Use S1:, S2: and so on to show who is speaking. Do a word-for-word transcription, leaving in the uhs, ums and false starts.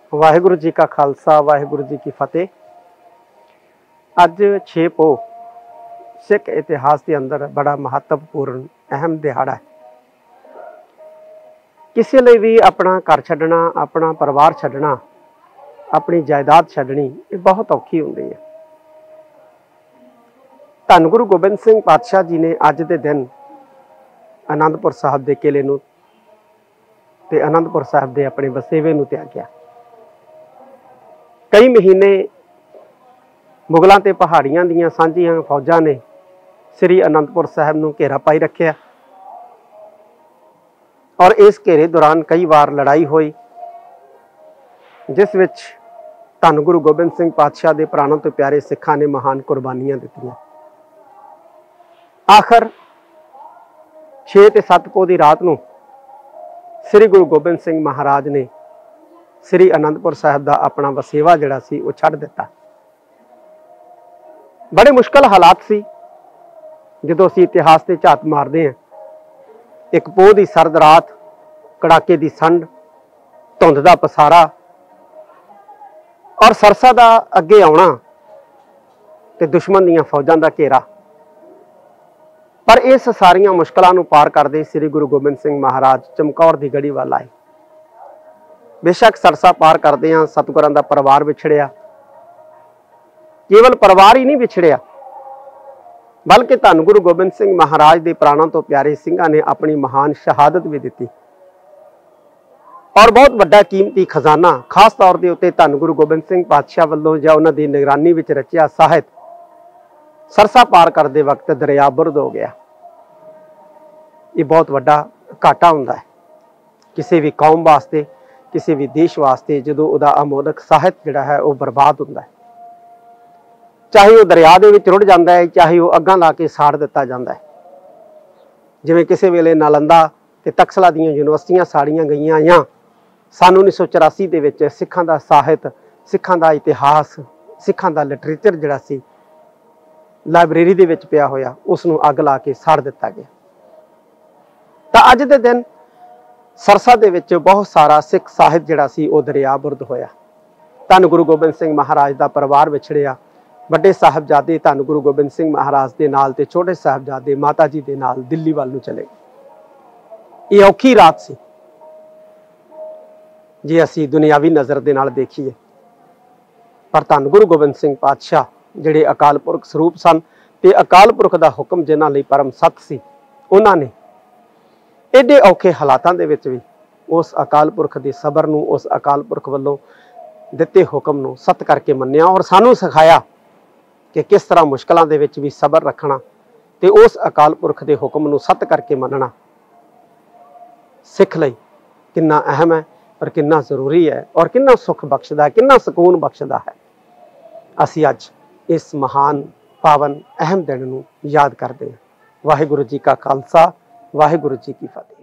S1: वाहिगुरु जी का खालसा वाहिगुरु जी की फतेह। अज छे पो सिख इतिहास के अंदर बड़ा महत्वपूर्ण अहम दिहाड़ा है। किसी लिए भी अपना घर छड्डना, अपना परिवार छड्डना, अपनी जायदाद छड्डनी ये बहुत औखी होंदी है। धन गुरु गोबिंद सिंह पातशाह जी ने अज के दिन आनंदपुर साहब के किले नूं ते आनंदपुर साहब के अपने वसेवे नूं त्याग्या। कई महीने मुगलों ते पहाड़ियां दीयां सांझियां फौजां ने श्री आनंदपुर साहब नूं घेरा पाई रखिया और इस घेरे दौरान कई बार लड़ाई हुई, जिस विच धन गुरु गोबिंद सिंह पातशाह के प्राणों तो प्यारे सिखां ने महान कुर्बानियां दित्तियां। आखिर छे ते सत्त पो की रात नूं श्री गुरु गोबिंद सिंह महाराज ने श्री आनंदपुर साहब का अपना वसेवा जिहड़ा सी वो छड्ड दिता। बड़े मुश्किल हालात सी जदों असीं इतिहास से झात मारते हैं। एक पोह की सर्द रात, कड़ाके की संड, धुंध का पसारा और सरसा का अगे आउणा ते दुश्मन दीयां फौजां का घेरा। पर इस सारियां मुश्किलों नूं पार करदे श्री गुरु गोबिंद सिंह महाराज चमकौर की गढ़ी वाल आए। बेशक सरसा पार करदे हां सतगुरां दा परिवार विछड़िया। केवल परिवार ही नहीं विछड़िया, बल्कि धन गुरु गोबिंद सिंह महाराज के प्राणों तो प्यारे सिंघां ने अपनी महान शहादत भी दी और बहुत बड़ा कीमती खजाना खास तौर के उत्ते धन गुरु गोबिंद सिंह पातशाह वालों या उन्हां दी निगरानी विच रचिया साहित सरसा पार करते वक्त दरिया बुरद हो गया। ये बहुत बड़ा घाटा हुंदा है किसी भी कौम वास्ते, किसी भी देश वास्ते जदों उहदा अमोलक साहित जिहड़ा है वह बर्बाद हुंदा है। चाहे वह दरिया दे विच रुड़ जाता है, चाहे वह अग्गां ला के साड़ दिता जाता है। जिवें किसी वेले नालंदा ते तक्षशिला दीयां यूनिवर्सिटियां साड़ियां गईयां या सन उन्नीस सौ चौरासी दे विच सिखां दा साहित, सिखां दा इतिहास, सिखां दा लिटरेचर जिहड़ा सी लाइब्रेरी दे विच पिया होया उसनूं अग ला के साड़ दिता गया। तां अज दे दिन सरसा दे विच बहुत सारा सिख साहित जिहड़ा सी वो दरिया बुरद होया। धन गुरु गोबिंद सिंह महाराज का परिवार विछड़िया। बड़े साहबजादे धन गुरु गोबिंद सिंह महाराज के नाल ते छोटे साहबजादे माता जी के नाल दिल्ली वाल नूं चले गए। ये औखी रात सी जे असी दुनियावी नज़र दे नाल देखीए, पर धन गुरु गोबिंद सिंह पातशाह जिहड़े अकाल पुरख स्वरूप सन ते अकाल पुरख का हुक्म जिन्हां लई परम सत सी, उन्हां ने एडे औखे हालातां दे विच भी उस अकाल पुरख के सबर नूं, उस अकाल पुरख वालों दिते हुक्म नूं सत करके मन्निया और सानूं सिखाया कि किस तरह मुश्किलों के विच भी सबर रखना ते उस अकाल पुरख के हुक्म नूं सत करके मनना सिख लई कितना अहम है और कितना जरूरी है और कितना सुख बख्शदा है, कितना सुकून बख्शदा है। असी अज इस महान पावन अहम दिन नूं याद करते हैं। वाहिगुरु जी का खालसा वाहिगुरु जी की फतेह।